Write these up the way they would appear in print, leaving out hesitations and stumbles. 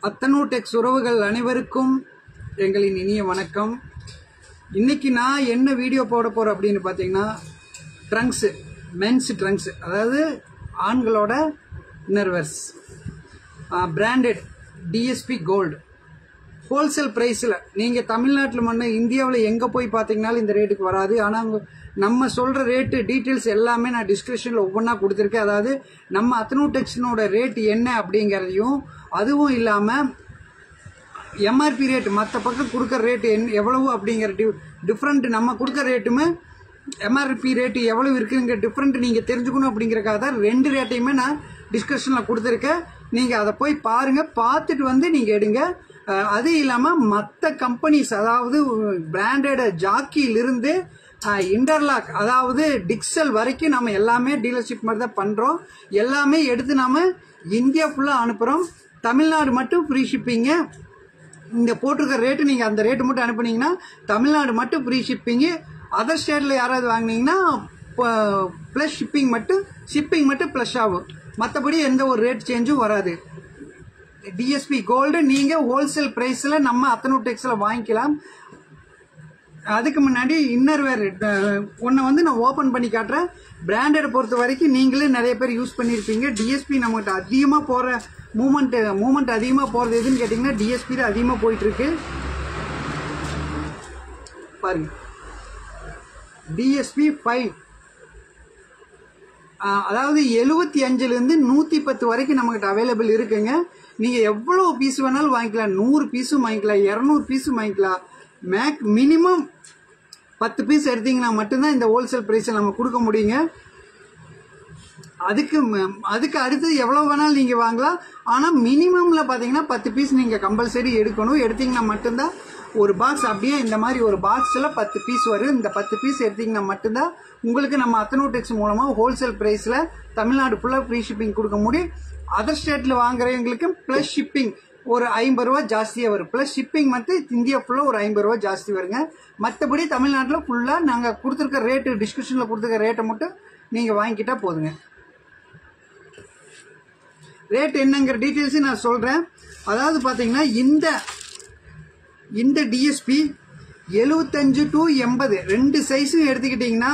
அத்தனூடெக்ஸ் உறவுகள் அனைவருக்கும் எங்களின் இனிய வணக்கம். இன்னைக்கு நான் என்ன வீடியோ போட போறேன் அப்படின்னு பார்த்தீங்கன்னா, ட்ரங்க்ஸ், மென்ஸ் ட்ரங்க்ஸ், அதாவது ஆண்களோட innerwears, branded DSP gold wholesale ப்ரைஸில் நீங்கள் தமிழ்நாட்டில் மண்ண இந்தியாவில் எங்கே போய் பார்த்தீங்கன்னாலும் இந்த ரேட்டுக்கு வராது. ஆனால் நம்ம சொல்கிற ரேட்டு டீட்டெயில்ஸ் எல்லாமே நான் டிஸ்கிரிப்ஷனில் ஒவ்வொன்றா கொடுத்துருக்கேன். அதாவது நம்ம அத்தனூடெக்ஸினோட ரேட் என்ன அப்படிங்கிறதையும், அதுவும் இல்லாமல் எம்ஆர்பி ரேட் மற்ற பக்கம் கொடுக்குற ரேட்டு எவ்வளவு அப்படிங்கிற டிஃப்ரெண்ட், நம்ம கொடுக்குற ரேட்டுமே எம்ஆர்பி ரேட்டு எவ்வளவு இருக்குங்கிற டிஃப்ரெண்ட் நீங்கள் தெரிஞ்சுக்கணும் அப்படிங்கிறக்காக தான் ரெண்டு ரேட்டையுமே நான் டிஸ்கிரிப்ஷனில் கொடுத்துருக்கேன். நீங்கள் அதை போய் பாருங்கள், பார்த்துட்டு வந்து நீங்கள் எடுங்க. அது இல்லாமல் மற்ற கம்பெனிஸ், அதாவது பிராண்டட் ஜாக்கியிலிருந்து இன்டர்லாக், அதாவது டிக்சல் வரைக்கும் நம்ம எல்லாமே டீலர்ஷிப் மாதிரி தான் பண்ணுறோம். எல்லாமே எடுத்து நாம இந்தியா ஃபுல்லாக அனுப்புகிறோம். தமிழ்நாடு மட்டும் ஃப்ரீ ஷிப்பிங்கு. இந்த போட்டிருக்க ரேட்டு நீங்கள் அந்த ரேட்டு மட்டும் அனுப்புனீங்கன்னா தமிழ்நாடு மட்டும் ஃப்ரீ ஷிப்பிங்கு. அதர் ஸ்டேட்டில் யாராவது வாங்கினீங்கன்னா ப்ளஸ் ஷிப்பிங் மட்டும் ப்ளஸ் ஆகும். மற்றபடி எந்த ஒரு ரேட் சேஞ்சும் வராது. டிஎஸ்பி கோல்டு நீங்கள் ஹோல்சேல் ப்ரைஸில் நம்ம அத்தனூடெக்ஸில் வாங்கிக்கலாம். அதுக்கு முன்னாடி இன்னர்வேர் ஒன்றை வந்து நான் ஓப்பன் பண்ணி காட்டுறேன். பிராண்டட் பொறுத்த வரைக்கும் நீங்களே நிறைய பேர் யூஸ் பண்ணியிருப்பீங்க. டிஎஸ்பி நம்மகிட்ட அதிகமாக போகிற மூமெண்ட் அதிகமாக போகிறது எதுன்னு கேட்டிங்கன்னா டிஎஸ்பி தான் அதிகமாக போயிட்டுருக்கு. பாருங்க, டிஎஸ்பி 5, அதாவது 75லேருந்து 110 வரைக்கும் நம்மகிட்ட அவைலபிள் இருக்குங்க. நீங்கள் எவ்வளோ பீஸ் வேணாலும் வாங்கிக்கலாம். 100 பீஸும் வாங்கிக்கலாம், 200 பீஸும் வாங்கிக்கலாம். மினிமம் 10 பீஸ் எடுத்தீங்கன்னா மட்டும்தான் இந்த ஹோல்சேல் ப்ரைஸில் நம்ம கொடுக்க முடியுங்க. அதுக்கு அடுத்து எவ்வளோ வேணாலும் நீங்கள் வாங்கலாம். ஆனால் மினிமமில் பார்த்தீங்கன்னா 10 பீஸ் நீங்கள் கம்பல்சரி எடுக்கணும். எடுத்தீங்கன்னா மட்டும்தான் ஒரு பாக்ஸ், அப்படியே இந்த மாதிரி ஒரு பாக்ஸில் 10 பீஸ் வரும். இந்த 10 பீஸ் எடுத்தீங்கன்னா மட்டும்தான் உங்களுக்கு நம்ம அத்தனூடெக்ஸ் மூலமாக ஹோல்சேல் ப்ரைஸில் தமிழ்நாடு ஃபுல்லாக ஃப்ரீ ஷிப்பிங் கொடுக்க முடியும். அதர் ஸ்டேட்டில் வாங்குறவங்களுக்கு ப்ளஸ் ஷிப்பிங் ஒரு 50 ரூபா ஜாஸ்தியாக வரும். ப்ளஸ் ஷிப்பிங் மட்டும் இந்தியா ஃபுல்லாக ஒரு 50 ரூபா ஜாஸ்தி வருங்க. மற்றபடி தமிழ்நாட்டில் ஃபுல்லாக நாங்கள் கொடுத்துருக்க ரேட்டு, டிஸ்கிரிப்ஷனில் கொடுத்துருக்க ரேட்டை மட்டும் நீங்கள் வாங்கிக்கிட்டா போதுங்க. ரேட் என்னங்கிற டீட்டெயில்ஸும் நான் சொல்கிறேன். அதாவது பார்த்தீங்கன்னா இந்த டிஎஸ்பி 75 to 80 ரெண்டு சைஸும் எடுத்துக்கிட்டிங்கன்னா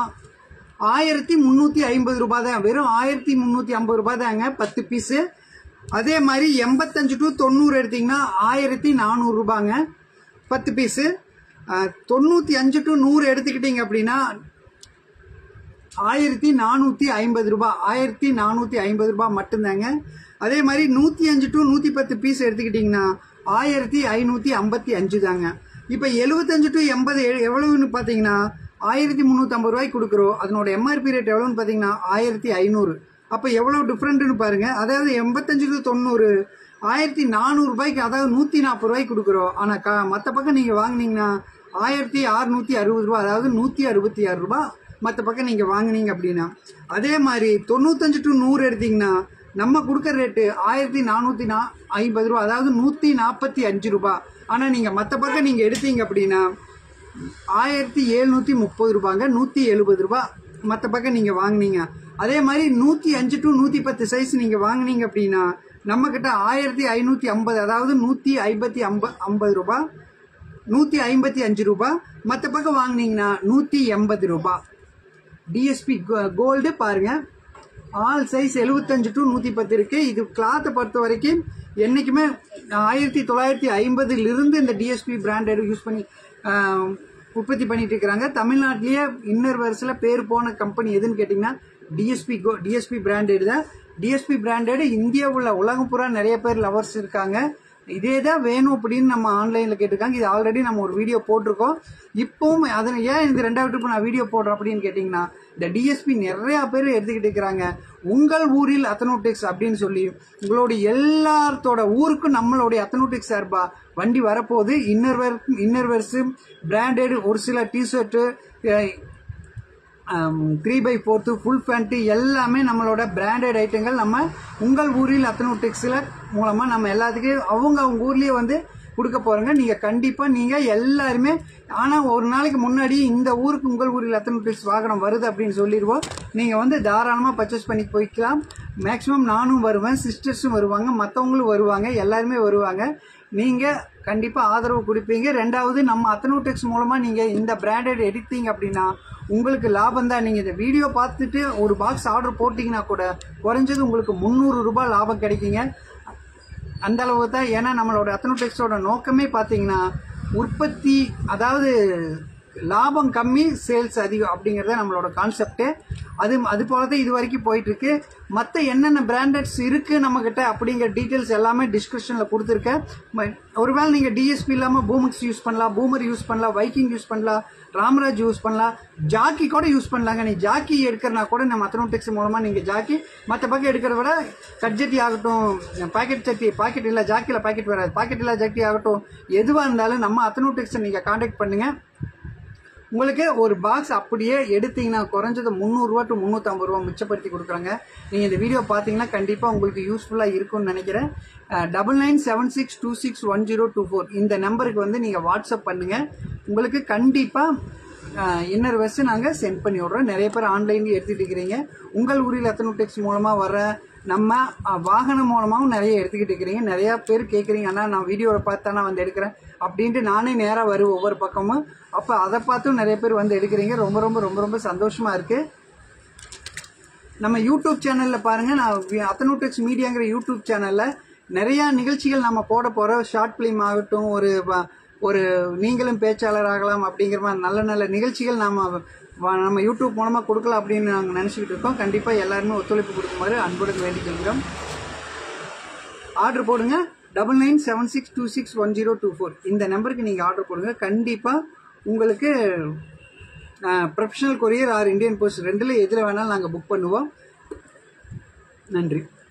1350 ரூபா தான். வெறும் 1350 ரூபா தாங்க 10 பீஸு. அதே மாதிரி 85 to 90 எடுத்தீங்கன்னா 1400 ரூபாங்க 10 பீஸு. 95 to 100 எடுத்துக்கிட்டீங்க அப்படின்னா 1450 ரூபா, 1450 ரூபா மட்டும்தாங்க. அதே மாதிரி 105 to 110 பீஸ் எடுத்துக்கிட்டீங்கன்னா 1555 தாங்க. இப்போ 75 to 80 எவ்வளவுன்னு பார்த்தீங்கன்னா 1350 ரூபாய்க்கு கொடுக்குறோம். அதனோட எம்ஆர்பி ரேட் எவ்வளோன்னு பார்த்தீங்கன்னா 1500. அப்போ எவ்வளோ டிஃப்ரெண்ட்டுன்னு பாருங்க. அதாவது 85 to 90 1400 ரூபாய்க்கு, அதாவது 140 ரூபாய்க்கு கொடுக்குறோம். ஆனால் மற்ற பக்கம் நீங்கள் வாங்கினீங்கன்னா 1660 ரூபா, அதாவது 166 ரூபா மற்ற பக்கம் நீங்கள் வாங்கினீங்க அப்படின்னா. அதே மாதிரி 95 to 100 எடுத்தீங்கன்னா நம்ம கொடுக்குற ரேட்டு 1450 ரூபா, அதாவது 145 ரூபா. ஆனால் நீங்கள் மற்ற பக்கம் நீங்கள் எடுத்தீங்க அப்படின்னா 1730 ரூபாங்க, 170 ரூபா மற்ற பக்கம் நீங்கள் வாங்கினீங்க. அதே மாதிரி 105 to 110 சைஸ் நீங்கள் வாங்கினீங்க அப்படின்னா நம்மக்கிட்ட 1550, அதாவது 150 ரூபா, 155 ரூபா. மற்ற பக்கம் வாங்கினீங்கன்னா 180 ரூபா. டிஎஸ்பி கோல்டு பாருங்க, ஆல் சைஸ் 75 to 110 இருக்கு. இது கிளாத்தை பொறுத்த வரைக்கும் என்னைக்குமே 1950 இந்த டிஎஸ்பி பிராண்டட் யூஸ் பண்ணி உற்பத்தி பண்ணிட்டு இருக்கிறாங்க. தமிழ்நாட்டிலேயே இன்னர்வேர்ஸில் பேர் போன கம்பெனி எதுன்னு கேட்டிங்கன்னா டிஎஸ்பி பிராண்டட் தான். டிஎஸ்பி பிராண்டட் இந்தியாவுள்ள உலகம் பூரா நிறைய பேர் லவர்ஸ் இருக்காங்க. இதே தான் வேணும் அப்படின்னு நம்ம ஆன்லைனில் கேட்டிருக்காங்க. இது ஆல்ரெடி நம்ம ஒரு வீடியோ போட்டிருக்கோம். இப்போவும் அதனை ஏன் இந்த ரெண்டாவது ட்ரிப் நான் வீடியோ போடுறேன் அப்படின்னு கேட்டிங்கன்னா, இந்த டிஎஸ்பி நிறையா பேர் எடுத்துக்கிட்டு இருக்கிறாங்க. உங்கள் ஊரில் அத்தனூடெக்ஸ் அப்படின்னு சொல்லி உங்களுடைய எல்லாத்தோட ஊருக்கும் நம்மளுடைய அத்தனூடெக்ஸ் சார்பா வண்டி வரப்போகுது. இன்னர்வேர்ஸு பிராண்டட், ஒரு சில டிஷர்ட்டு, 3x4 ஃபுல் பேண்ட்டு எல்லாமே நம்மளோட பிராண்டட் ஐட்டங்கள் நம்ம உங்கள் ஊரில் அத்தனூடெக்ஸில் மூலமாக நம்ம எல்லாத்துக்கும் அவங்க ஊர்லேயே வந்து கொடுக்க போகிறோங்க. நீங்கள் கண்டிப்பாக நீங்கள் எல்லாருமே, ஆனால் ஒரு நாளைக்கு முன்னாடி இந்த ஊருக்கு உங்கள் ஊரில் அத்தனூடெக்ஸ் வாகனம் வருது அப்படின்னு சொல்லிடுவோம். நீங்கள் வந்து தாராளமாக பர்ச்சேஸ் பண்ணி போய்க்கலாம். மேக்ஸிமம் நானும் வருவேன், சிஸ்டர்ஸும் வருவாங்க, மற்றவங்களும் வருவாங்க, எல்லாருமே வருவாங்க. நீங்கள் கண்டிப்பாக ஆதரவு கொடுப்பீங்க. ரெண்டாவது, நம்ம அத்தனோடெக்ஸ் மூலமாக நீங்கள் இந்த பிராண்டட் எடுத்தீங்க அப்படின்னா உங்களுக்கு லாபம் தான். நீங்கள் இந்த வீடியோ பார்த்துட்டு ஒரு பாக்ஸ் ஆர்டர் போட்டிங்கன்னா கூட குறைஞ்சது உங்களுக்கு 300 ரூபாய் லாபம் கிடைக்குங்க. அந்த அளவுக்கு தான். ஏன்னா நம்மளோட அத்தனோடெக்ஸோட நோக்கமே பார்த்தீங்கன்னா உற்பத்தி, அதாவது லாபம் கம்மி சேல்ஸ் அதிகம் அப்படிங்கிறத நம்மளோட கான்செப்டே. அது போல தான் இது வரைக்கும் போயிட்டு இருக்கு. மற்ற என்னென்ன பிராண்டட்ஸ் இருக்கு நம்மகிட்ட அப்படிங்கிற டீட்டெயில்ஸ் எல்லாமே டிஸ்கிரிப்ஷனில் கொடுத்துருக்கேன். ஒருவேளை நீங்கள் டிஎஸ்பி இல்லாமல் பூமிக்ஸ் யூஸ் பண்ணலாம், பூமர் யூஸ் பண்ணலாம், வைக்கிங் யூஸ் பண்ணலாம், ராம்ராஜ் யூஸ் பண்ணலாம், ஜாக்கி கூட யூஸ் பண்ணலாங்க. நீ ஜாக்கி எடுக்கிறனா கூட நம்ம அத்தனோடெக்ஸ் மூலமாக நீங்கள் ஜாக்கி மற்ற பக்கம் எடுக்கிறத விட கட்ஜட்டி ஆகட்டும், பாக்கெட் சட்டி, பாக்கெட் இல்லை ஜாக்கியில் பாக்கெட் வராது, பாக்கெட் இல்லை ஜாக்கி ஆகட்டும், எதுவாக இருந்தாலும் நம்ம அத்தனோடெக்ஸை நீங்கள் கான்டாக்ட் பண்ணுங்கள். உங்களுக்கு ஒரு பாக்ஸ் அப்படியே எடுத்தீங்கன்னா குறைஞ்சது 300 ரூபா டு 350 ரூபா மிச்சப்படுத்தி கொடுக்குறாங்க. நீங்கள் இந்த வீடியோ பார்த்தீங்கன்னா கண்டிப்பாக உங்களுக்கு யூஸ்ஃபுல்லாக இருக்கும்னு நினைக்கிறேன். 9976261024 இந்த நம்பருக்கு வந்து நீங்கள் வாட்ஸ்அப் பண்ணுங்கள். உங்களுக்கு கண்டிப்பாக இன்னர் வெஸ் நாங்கள் சென்ட் பண்ணி விட்றோம். நிறைய பேர் ஆன்லைன்லேயும் எடுத்துகிட்டு இருக்கிறீங்க. உங்கள் ஊரில் அத்தனோடெக்ஸ் மூலமாக வர நம்ம வாகனம் மூலமாகவும் நிறைய எடுத்துக்கிட்டு இருக்கிறீங்க. நிறையா பேர் கேட்குறீங்க, ஆனால் நான் வீடியோவை பார்த்து தானே வந்து எடுக்கிறேன் அப்படின்ட்டு நானே நேராக வருவேன் ஒவ்வொரு பக்கமும். அப்போ அதை பார்த்தும் நிறைய பேர் வந்து எடுக்கிறீங்க. ரொம்ப ரொம்ப ரொம்ப ரொம்ப சந்தோஷமாக இருக்குது. நம்ம யூடியூப் சேனலில் பாருங்கள், நான் அத்தனோடெக்ஸ் மீடியாங்கிற யூடியூப் சேனலில் நிறையா நிகழ்ச்சிகள் நம்ம போட போகிறோம். ஷார்ட் ஃபிலிம் ஆகட்டும், ஒரு நீங்களும் பேச்சாளர் ஆகலாம் அப்படிங்கிற மாதிரி நல்ல நல்ல நிகழ்ச்சிகள் நம்ம யூடியூப் மூலமாக கொடுக்கலாம் அப்படின்னு நாங்கள் நினச்சிக்கிட்டு இருக்கோம். கண்டிப்பாக எல்லாருமே ஒத்துழைப்பு கொடுக்குமாறு அன்புடன் வேண்டிக் கொள்கிறோம். ஆர்டர் போடுங்க. 9976261024 இந்த நம்பருக்கு நீங்கள் ஆர்டர் போடுங்க. கண்டிப்பாக உங்களுக்கு professional courier or Indian post ரெண்டில் எதில் வேணாலும் நாங்கள் புக் பண்ணுவோம். நன்றி.